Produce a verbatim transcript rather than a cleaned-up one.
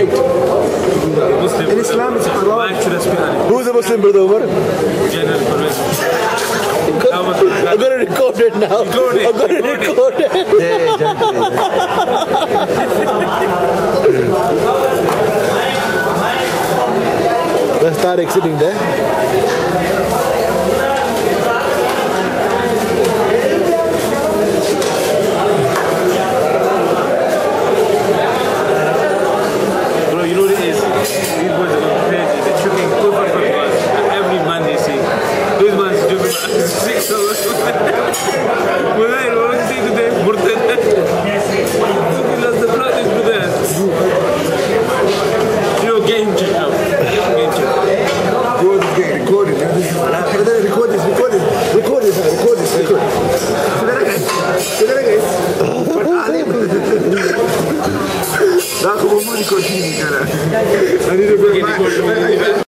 Muslim. In Islam, it's haram. Who's a Muslim, brother Umar? General Pervez. I'm going to record it now. Record it. I'm going to record it. Let's start exiting there. Bro, you know what it is? These boys are going crazy. They're tripping over for us. Every man they see. Those man is tripping six hours. What did you say today? Murtad. We lost the practice with that. You know, game changer. Game changer. Bro, this game recorded. Record this, record this, record this, record this, record this. Dá como único time, cara.